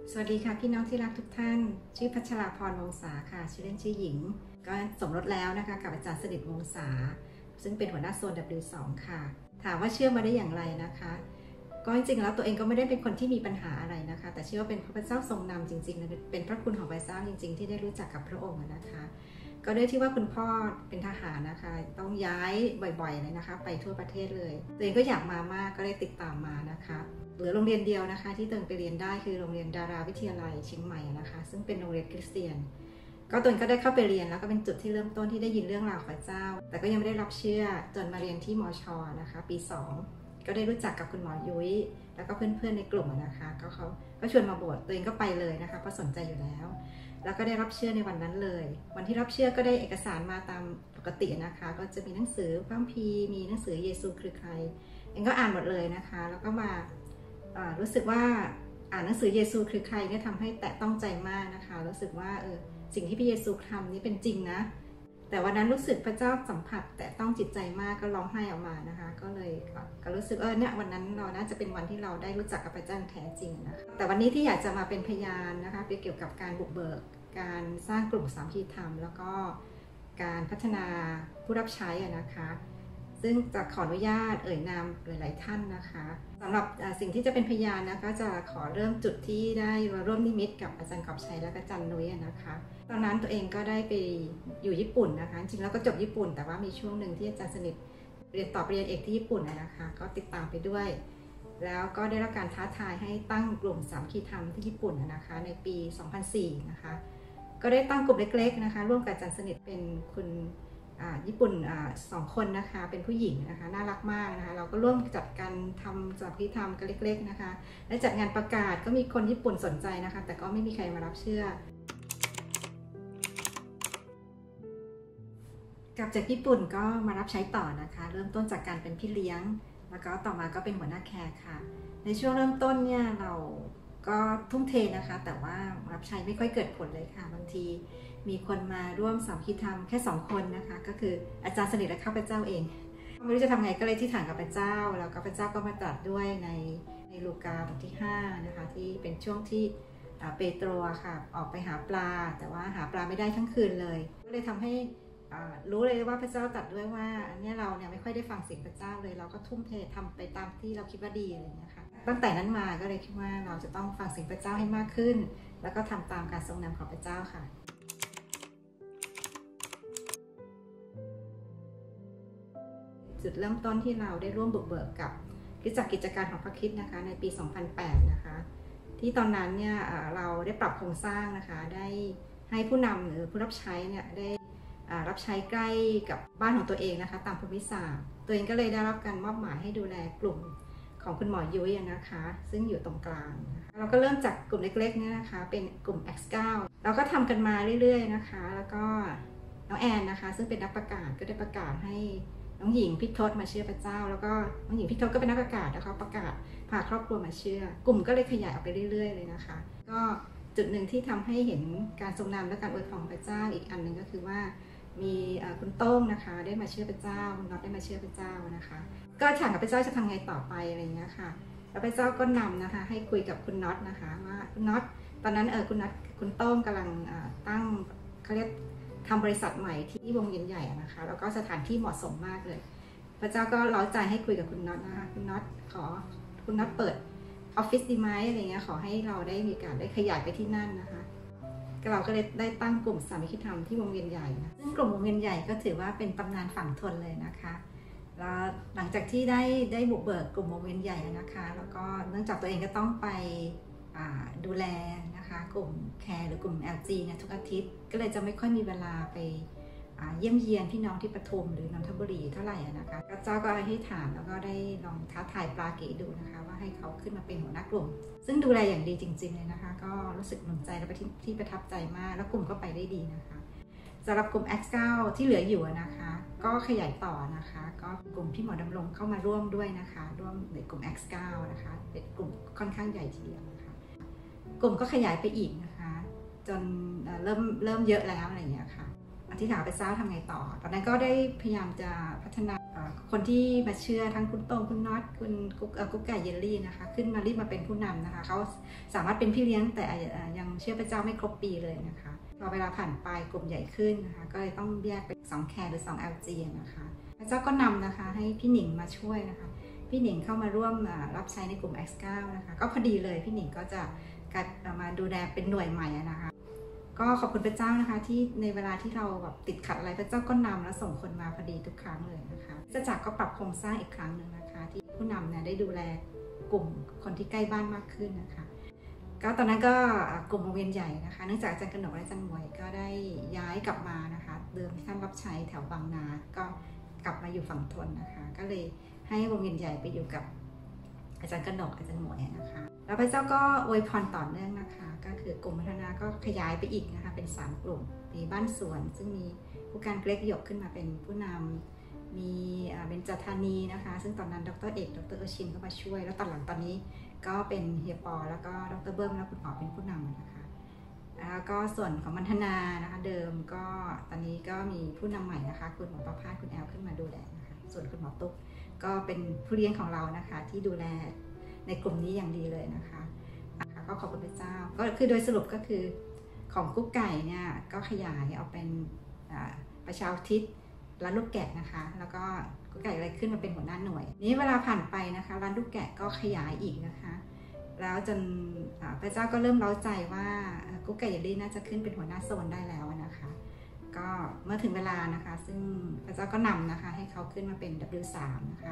สวัสดีค่ะพี่น้องที่รักทุกท่านชื่อพัชราพรวงศาค่ะชื่อเล่นชื่อหญิงก็สมรสแล้วนะคะกับอาจารย์สนิทวงศาซึ่งเป็นหัวหน้าโซน W2 ค่ะถามว่าเชื่อมาได้อย่างไรนะคะก็จริงๆแล้วตัวเองก็ไม่ได้เป็นคนที่มีปัญหาอะไรนะคะแต่เชื่อว่าเป็นพระเจ้าทรงนำจริงๆเป็นพระคุณของพระเจ้าจริงๆที่ได้รู้จักกับพระองค์นะคะก็ด้วยที่ว่าคุณพ่อเป็นทหารนะคะต้องย้ายบ่อยๆเลยนะคะไปทั่วประเทศเลยตัวเองก็อยากมามากก็เลยติดตามมานะคะเหลือโรงเรียนเดียวนะคะที่ตัวเองไปเรียนได้คือโรงเรียนดาราวิทยาลัยเชียงใหม่นะคะซึ่งเป็นโรงเรียนคริสเตียนก็ตัวเองก็ได้เข้าไปเรียนแล้วก็เป็นจุดที่เริ่มต้นที่ได้ยินเรื่องราวของพระเจ้าแต่ก็ยังไม่ได้รับเชื่อจนมาเรียนที่มช.นะคะปี 2ก็ได้รู้จักกับคุณหมอยุ้ยแล้วก็เพื่อนๆในกลุ่มนะคะเขาชวนมาบวชตัวเองก็ไปเลยนะคะเพราะสนใจอยู่แล้วแล้วก็ได้รับเชื่อในวันนั้นเลยวันที่รับเชื่อก็ได้เอกสารมาตามปกตินะคะก็จะมีหนังสือพระคัมภีร์มีหนังสือเยซูคือใครเองก็อ่านหมดเลยนะคะแล้วก็มารู้สึกว่าอ่านหนังสือเยซูคือใครเนี่ยทำให้แตะต้องใจมากนะคะรู้สึกว่าสิ่งที่พระเยซูทำนี่เป็นจริงนะแต่วันนั้นรู้สึกพระเจ้าสัมผัสแต่ต้องจิตใจมากก็ร้องไห้ออกมานะคะก็เลยก็รู้สึกเนี่ยวันนั้นเราน่าจะเป็นวันที่เราได้รู้จักกับพระเจ้าแท้จริงนะคะแต่วันนี้ที่อยากจะมาเป็นพยานนะคะเกี่ยวกับการบุกเบิกการสร้างกลุ่มสามัคคีธรรมแล้วก็การพัฒนาผู้รับใช้นะคะซึ่งจะขออนุญาตนามหลายๆท่านนะคะสำหรับสิ่งที่จะเป็นพยานนะก็จะขอเริ่มจุดที่ได้มาร่วมนิมิตกับอาจารย์กอบชัยและอาจารย์นุ้ยนะคะตอนนั้นตัวเองก็ได้ไปอยู่ญี่ปุ่นนะคะจริงแล้วก็จบญี่ปุ่นแต่ว่ามีช่วงหนึ่งที่อาจารย์สนิทเรียนต่อปริญญาเอกที่ญี่ปุ่นนะคะก็ติดตามไปด้วยแล้วก็ได้รับการท้าทายให้ตั้งกลุ่มสามัคคีธรรมที่ญี่ปุ่นนะคะในปี 2004 นะคะก็ได้ตั้งกลุ่มเล็กๆนะคะร่วมกับอาจารย์สนิทเป็นคุณญี่ปุ่น2 คนนะคะเป็นผู้หญิงนะคะน่ารักมากนะคะเราก็ร่วมจัดการทำสามัคคีธรรมกันเล็กๆนะคะและจัดงานประกาศก็มีคนญี่ปุ่นสนใจนะคะแต่ก็ไม่มีใครมารับเชื่อกลับจากญี่ปุ่นก็มารับใช้ต่อนะคะเริ่มต้นจากการเป็นพี่เลี้ยงแล้วก็ต่อมาก็เป็นหัวหน้าแคร์ค่ะในช่วงเริ่มต้นเนี่ยเราก็ทุ่มเทนะคะแต่ว่ารับใช้ไม่ค่อยเกิดผลเลยค่ะบางทีมีคนมาร่วมสามัคคีธรรมแค่2 คนนะคะก็คืออาจารย์สนิทและข้าพเจ้าเองไม่รู้จะทำไงก็เลยที่ฐานกับพระเจ้าแล้วก็พระเจ้าก็มาตรัสด้วยในลูกาบทที่5นะคะที่เป็นช่วงที่เปโตรค่ะออกไปหาปลาแต่ว่าหาปลาไม่ได้ทั้งคืนเลยก็เลยทำให้รู้เลยว่าพระเจ้าตรัสด้วยว่าอันนี้เราเนี่ยไม่ค่อยได้ฟังเสียงพระเจ้าเลยเราก็ทุ่มเททำไปตามที่เราคิดว่าดีอะไรอย่างเงี้ยค่ะตั้งแต่นั้นมาก็เลยคิดว่าเราจะต้องฟังเสียงพระเจ้าให้มากขึ้นแล้วก็ทำตามการทรงนำของพระเจ้าค่ะจุดเริ่มต้นที่เราได้ร่วมบุกเบิกกับคริสตจักรกิจการของพระคริสต์นะคะในปี 2008 นะคะที่ตอนนั้นเนี่ยเราได้ปรับโครงสร้างนะคะได้ให้ผู้นำหรือผู้รับใช้เนี่ยได้รับใช้ใกล้กับบ้านของตัวเองนะคะตามภูมิศาสตร์ตัวเองก็เลยได้รับการมอบหมายให้ดูแลกลุ่มของคุณหมอยุ้ยนะคะซึ่งอยู่ตรงกลางเราก็เริ่มจากกลุ่มเล็กๆเนี่ยนะคะเป็นกลุ่ม X9 เราก็ทำกันมาเรื่อยๆนะคะแล้วก็น้องแอนนะคะซึ่งเป็นนักประกาศก็ได้ประกาศให้น้องหญิงพิทศมาเชื่อพระเจ้าแล้วก็น้องหญิงพิทศก็เป็นนักประกาศแล้วเขาประกาศพาครอบครัวมาเชื่อกลุ่มก็เลยขยายออกไปเรื่อยๆเลยนะคะก็จุดหนึ่งที่ทำให้เห็นการทรงนำและการอวยพรพระเจ้าอีกอันหนึ่งก็คือว่ามีคุณโต้งนะคะได้มาเชื่อพระเจ้าคุณน็อตได้มาเชื่อพระเจ้านะคะก็ถามกับพระเจ้าจะทำไงต่อไปอะไรอย่างเงี้ยค่ะแล้วพระเจ้าก็นำนะคะให้คุยกับคุณน็อตนะคะว่าคุณน็อตตอนนั้นคุณโต้งกำลังตั้งเขาเรียกทำบริษัทใหม่ที่วงเวียนใหญ่นะคะแล้วก็สถานที่เหมาะสมมากเลยพระเจ้าก็เร้าใจให้คุยกับคุณน็อตนะคะคุณน็อตคุณน็อตเปิดออฟฟิศดีไหมอะไรเงี้ยขอให้เราได้มีการได้ขยายไปที่นั่นนะคะเราก็เลยได้ตั้งกลุ่มสามัคคีธรรมที่วงเวียนใหญ่นะซึ่งกลุ่มวงเวียนใหญ่ก็ถือว่าเป็นตำนานฝั่งทนเลยนะคะแล้วหลังจากที่ได้บุกเบิกกลุ่มวงเวียนใหญ่นะคะแล้วก็เนื่องจากตัวเองก็ต้องไปดูแลนะคะกลุ่มแคร์หรือกลุ่ม LG เนี่ยทุกอาทิตย์ก็เลยจะไม่ค่อยมีเวลาไปเยี่ยมเยียนพี่น้องที่ปทุมหรือนนทบุรีเท่าไหร่นะคะพระเจ้าก็ให้ถามแล้วก็ได้ลองท้าทายปลาเก๋ดูนะคะว่าให้เขาขึ้นมาเป็นหัวหน้ากลุ่มซึ่งดูแลอย่างดีจริงๆเลยนะคะก็รู้สึกหนุนใจและที่ประทับใจมากแล้วกลุ่มก็ไปได้ดีนะคะสำหรับกลุ่ม X9 ที่เหลืออยู่นะคะก็ขยายต่อนะคะก็กลุ่มพี่หมอดำรงเข้ามาร่วมด้วยนะคะร่วมในกลุ่ม X9 นะคะเป็นกลุ่มค่อนข้างใหญ่ทีเดียวนะคะกลุ่มก็ขยายไปอีกนะคะจนเริ่มเยอะแล้วอะไรอย่างเงี้ยค่ะอธิษฐานพระเจ้าทำไงต่อตอนนั้นก็ได้พยายามจะพัฒนาคนที่มาเชื่อทั้งคุณโต้งคุณน็อตคุณกุ๊กไก่เยลลี่นะคะขึ้นมารีบมาเป็นผู้นำนะคะเขาสามารถเป็นพี่เลี้ยงแต่ยังเชื่อพระเจ้าไม่ครบปีเลยนะคะพอเวลาผ่านไปกลุ่มใหญ่ขึ้นนะคะก็เลยต้องแยกเป็น2แคร์หรือ2 LG นะคะพระเจ้าก็นำนะคะให้พี่หนิงมาช่วยนะคะพี่หนิงเข้ามาร่วมรับใช้ในกลุ่ม X9 นะคะก็พอดีเลยพี่หนิงก็จะมาดูแลเป็นหน่วยใหม่นะคะก็ขอบคุณพระเจ้านะคะที่ในเวลาที่เราแบบติดขัดอะไรพระเจ้าก็นำและส่งคนมาพอดีทุกครั้งเลยนะคะจักรก็ปรับโครงสร้างอีกครั้งหนึ่งนะคะที่ผู้นำเนี่ยได้ดูแลกลุ่มคนที่ใกล้บ้านมากขึ้นนะคะก็ตอนนั้นก็กลุ่มวงเวียนใหญ่นะคะเนื่องจากอาจารย์กนกและอาจารย์หมวยก็ได้ย้ายกลับมานะคะเดิมที่ท่านรับใช้แถวบางนาก็กลับมาอยู่ฝั่งทนนะคะก็เลยให้วงเวียนใหญ่ไปอยู่กับอาจารย์กนกอาจารย์หมวยนะคะแล้วพระเจ้าก็อวยพรต่อเนื่องนะคะก็คือกลุ่มพัฒนาก็ขยายไปอีกนะคะเป็น3กลุ่มมีบ้านสวนซึ่งมีผู้การเกรกหยกขึ้นมาเป็นผู้นำมีเบญจธานีนะคะซึ่งตอนนั้นดร.เอกดร.เอชินก็มาช่วยแล้วตอนหลังตอนนี้ก็เป็นเฮียปอแล้วก็ดร.เบิ้มและคุณหมอเป็นผู้นำนะคะแล้วก็ส่วนของมัณฑนานะคะเดิมก็ตอนนี้ก็มีผู้นำใหม่นะคะคุณหมอประภาสคุณแอลขึ้นมาดูแลนะคะส่วนคุณหมอตุ๊กก็เป็นผู้เลี้ยงของเรานะคะที่ดูแลในกลุ่มนี้อย่างดีเลยนะคะก็ขอบคุณพระเจ้าก็คือโดยสรุปก็คือของกุ๊กไก่เนี่ยก็ขยายออกเป็นประชาอุทิศร้านลูกแกะนะคะแล้วก็กุ๊กไก่อะไรขึ้นมาเป็นหัวหน้าหน่วยนี้เวลาผ่านไปนะคะร้านลูกแกะก็ขยายอีกนะคะแล้วจนพระเจ้าก็เริ่มเล้าใจว่ากุ๊กไก่เยลลี่น่าจะขึ้นเป็นหัวหน้าโซนได้แล้วนะคะก็เมื่อถึงเวลานะคะซึ่งพระเจ้าก็นำนะคะให้เขาขึ้นมาเป็น W3 นะคะ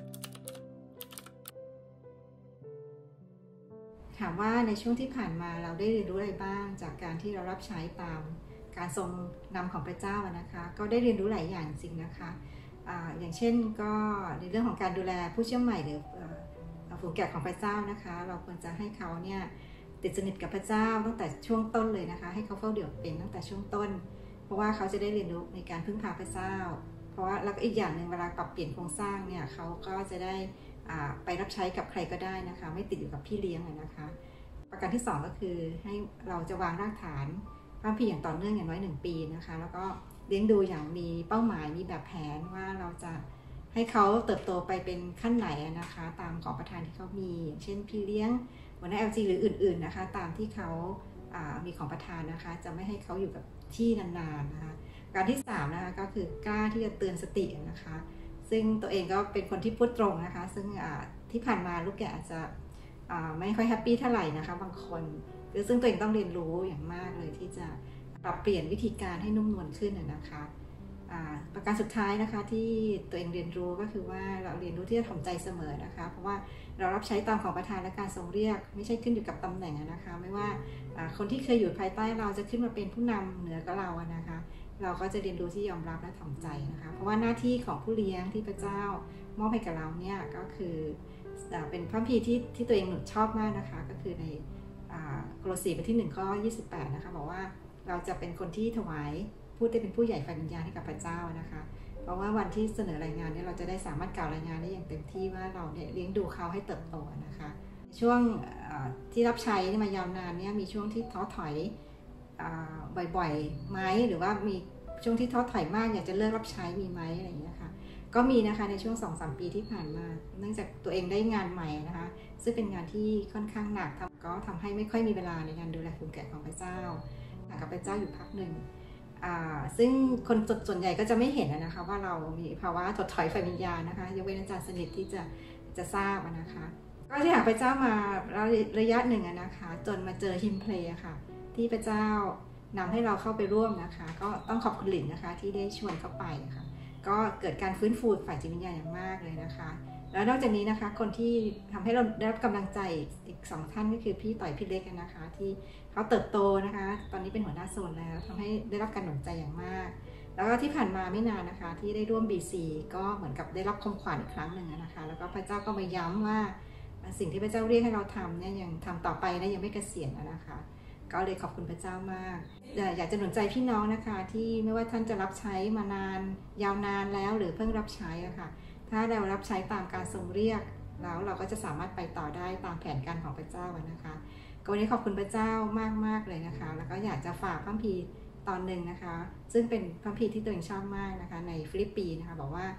ถามว่าในช่วงที่ผ่านมาเราได้เรียนรู้อะไรบ้างจากการที่เรารับใช้ตามการทรงนำของพระเจ้านะคะก็ได้เรียนรู้หลายอย่างจริงนะคะอย่างเช่นก็ในเรื่องของการดูแลผู้เชื่อใหม่หรือฝูงแกะของพระเจ้านะคะเราควรจะให้เขาเนี่ยติดสนิทกับพระเจ้าตั้งแต่ช่วงต้นเลยนะคะให้เขาเฝ้าเดี่ยวเป็นตั้งแต่ช่วงต้นเพราะว่าเขาจะได้เรียนรู้ในการพึ่งพาพระเจ้าเพราะว่าแล้วก็อีกอย่างหนึ่งเวลาปรับเปลี่ยนโครงสร้างเนี่ยเขาก็จะได้ไปรับใช้กับใครก็ได้นะคะไม่ติดอยู่กับพี่เลี้ยงเลยนะคะประการที่2ก็คือให้เราจะวางรากฐานพระคัมภีร์อย่างต่อเนื่องอย่างน้อย1 ปีนะคะแล้วก็เลี้ยงดูอย่างมีเป้าหมายมีแบบแผนว่าเราจะให้เขาเติบโตไปเป็นขั้นไหนนะคะตามของประธานที่เขามีอย่างเช่นพี่เลี้ยงหัวหน้า LG หรืออื่นๆนะคะตามที่เขามีของประธานนะคะจะไม่ให้เขาอยู่กับที่นานๆนะคะการที่3นะคะก็คือกล้าที่จะเตือนสตินะคะซึ่งตัวเองก็เป็นคนที่พูดตรงนะคะซึ่งที่ผ่านมาลูกแกะอาจจะไม่ค่อยแฮปปี้เท่าไหร่นะคะบางคนซึ่งตัวเองต้องเรียนรู้อย่างมากเลยที่จะปรับเปลี่ยนวิธีการให้นุ่มนวลขึ้นนะคะประการสุดท้ายนะคะที่ตัวเองเรียนรู้ก็คือว่าเราเรียนรู้ที่จะถ่อมใจเสมอนะคะเพราะว่าเรารับใช้ตามของประธานและการทรงเรียกไม่ใช่ขึ้นอยู่กับตำแหน่งนะคะไม่ว่าคนที่เคยอยู่ภายใต้เราจะขึ้นมาเป็นผู้นำเหนือกับเรานะคะเราก็จะเรียนรู้ที่ยอมรับและถ่อมใจนะคะเพราะว่าหน้าที่ของผู้เลี้ยงที่พระเจ้ามอบให้กับเราเนี่ยก็คือเป็นพระคัมภีร์ที่ตัวเองชอบมากนะคะก็คือในโคโลสีบทที่1 ข้อ 28นะคะบอกว่าเราจะเป็นคนที่ถวายพูดได้เป็นผู้ใหญ่ฝ่ายวิญญาณให้กับพระเจ้านะคะเพราะว่าวันที่เสนอรายงานเนี่ยเราจะได้สามารถกล่าวรายงานได้อย่างเต็มที่ว่าเราเนี่ยเลี้ยงดูเขาให้เติบโตนะคะช่วงที่รับใช้มายาวนานเนี่ยมีช่วงที่ท้อถอยบ่อยๆไหมหรือว่ามีช่วงที่ท้อถอยมากอยากจะเลิกรับใช้มีไหมอะไรอย่างเงี้ยค่ะก็มีนะคะในช่วง 2-3 ปีที่ผ่านมาเนื่องจากตัวเองได้งานใหม่นะคะซึ่งเป็นงานที่ค่อนข้างหนักก็ทำให้ไม่ค่อยมีเวลาในการดูแลฝูงแกะของพระเจ้ากับพระเจ้าอยู่พักหนึ่งซึ่งคนส่วนใหญ่ก็จะไม่เห็นนะคะว่าเรามีภาวะถดถอยฝ่ายวิญญาณนะคะยกเว้นอาจารย์สนิทที่จะทราบนะคะก็ที่หาพระเจ้ามาระยะหนึ่งนะคะจนมาเจอฮิมเพลย์ค่ะที่พระเจ้านำให้เราเข้าไปร่วมนะคะก็ต้องขอบคุณหลินนะคะที่ได้ชวนเข้าไปค่ะก็เกิดการฟื้นฟูฝ่ายจิตวิญญาณอย่างมากเลยนะคะแล้วนอกจากนี้นะคะคนที่ทำให้เราได้รับกำลังใจอีก2 ท่านก็คือพี่ต่อยพี่เล็กนะคะที่เขาเติบโตนะคะตอนนี้เป็นหัวหน้าโซนแล้วทำให้ได้รับการหนุนใจอย่างมากแล้วก็ที่ผ่านมาไม่นานนะคะที่ได้ร่วม BC ก็เหมือนกับได้รับคำขวัญอีกครั้งหนึ่งนะคะแล้วก็พระเจ้าก็มาย้ำว่าสิ่งที่พระเจ้าเรียกให้เราทำเนี่ยยังทำต่อไปนะยังไม่เกษียณนะคะก็เลยขอบคุณพระเจ้ามากอยากจะหนุนใจพี่น้องนะคะที่ไม่ว่าท่านจะรับใช้มานานยาวนานแล้วหรือเพิ่งรับใช้อะค่ะถ้าเรารับใช้ตามการทรงเรียกแล้วเราก็จะสามารถไปต่อได้ตามแผนการของพระเจ้านะคะวันนี้ขอบคุณพระเจ้ามากๆเลยนะคะแล้วก็อยากจะฝากพระคัมภีร์ตอนหนึ่งนะคะซึ่งเป็นพระคัมภีร์ที่ตัวเองชอบมากนะคะในฟิลิปปีนะคะบอกว่า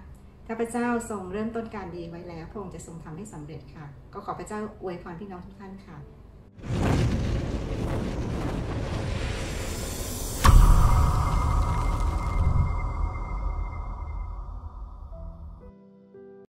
ถ้าพระเจ้าทรงเริ่มต้นการดีไว้แล้วพระองค์จะทรงทำให้สำเร็จค่ะก็ขอพระเจ้าอวยพรพี่น้องทุกท่านค่ะ